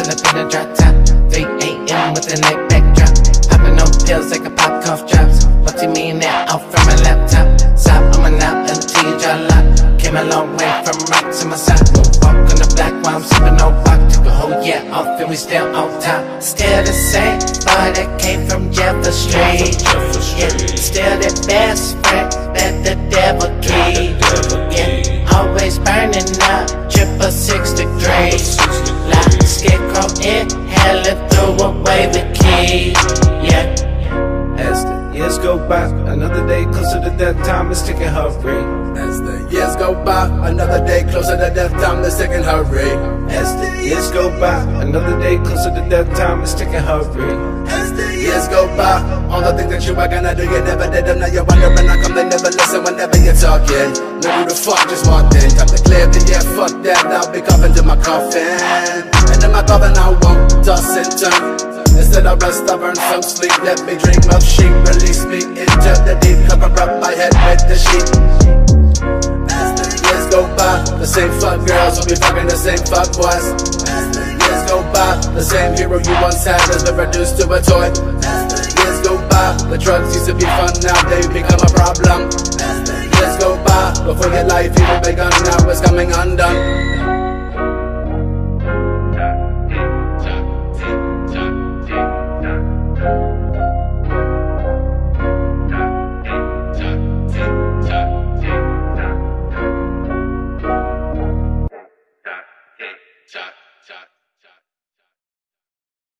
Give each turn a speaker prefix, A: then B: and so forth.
A: pull up in a drop top. 3 a.m. with a night backdrop. Popping on pills like a pop cough drops. Multi-millionaire out from my laptop. Stop, I'm out until you draw lock. Came a long way from rocks in my sock. Walk on the block while I'm sipping on rock. Took a whole year off and we still on top. Still the same boy that came from Jefferson Street. Yeah, still the best friend that the devil keep. Yeah, always burning up, 666 degrees. Like scarecrow inhaling, threw away the key. Yeah.
B: As the years go by, another day closer to death, time is ticking hurry.
C: As the years go by, another day closer to death, time is ticking hurry.
B: As the years go by, another day closer to death, time is ticking hurry.
C: As the years go by, all the things that you were gonna do, you never did them. Now you're wondering how come they never listen whenever you're talking. Now who the fuck just walked in? Time to clear the air, fuck that, I'll be coughing to my coffin. And in my coffin I won't toss and turn. Instead of rest, I burn some sleep. Let me dream of sheep. Release me into the deep. Cover up my head with the sheet. As the years go by, the same fuck girls will be fucking the same fuck boys. As the years go by, the same hero you once had has been reduced to a toy. As the years go by, the drugs used to be fun, now they become a problem.